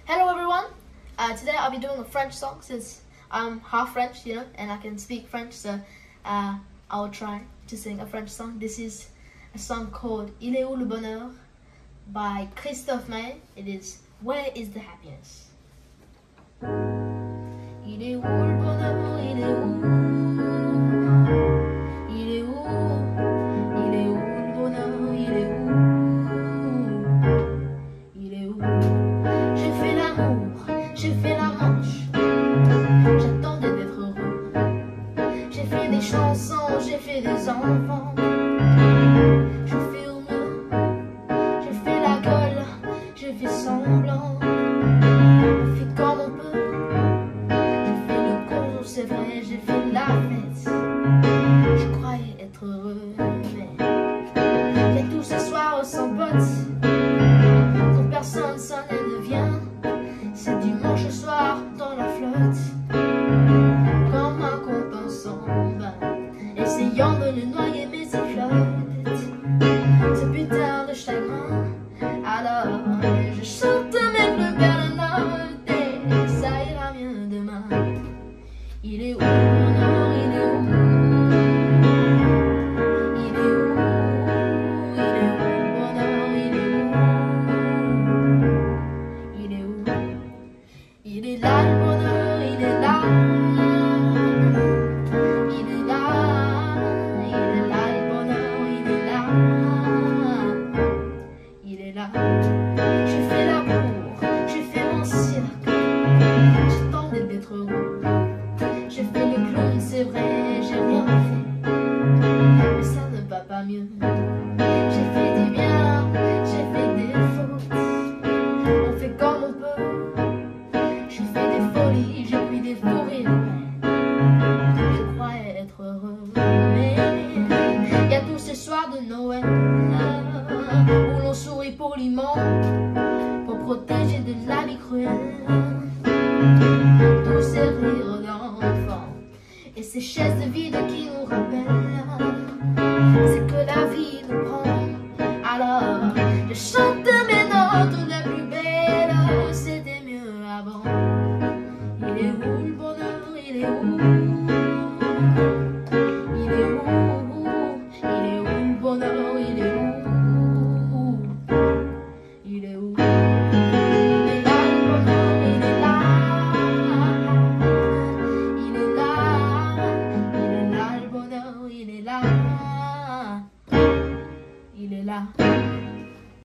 Hello everyone, today I'll be doing a French song since I'm half French, and I can speak French, so I'll try to sing a French song. This is a song called Il est où le bonheur by Christophe Maé. It is Where is the happiness? Il est où le bonheur, il est où? Il est où? Il est où le bonheur, il est où? Il est où? Je fais l'amour, je fais